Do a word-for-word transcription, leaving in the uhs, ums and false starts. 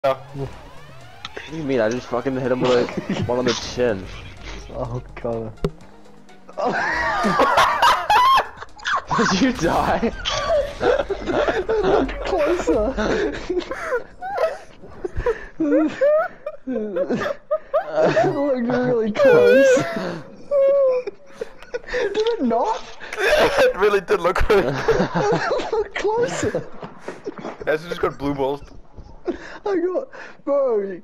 What do you mean? I just fucking hit him with like one on the chin. Oh god. Did you die? Look closer. Look really close. Did it not? It really did look good. Look closer. As just got blue balls. I got, bro.